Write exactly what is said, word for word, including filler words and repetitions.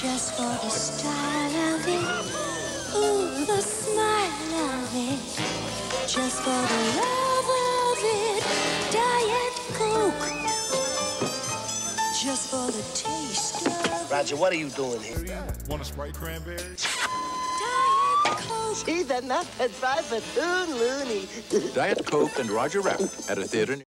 Just for the style of it, ooh, the smile of it. Just for the love of it, Diet Coke. Just for the taste of it. Roger, what are you doing here? Want a Sprite cranberry? Diet Coke. She's enough to drive a tune loony. Diet Coke and Roger Rabbit at a theater.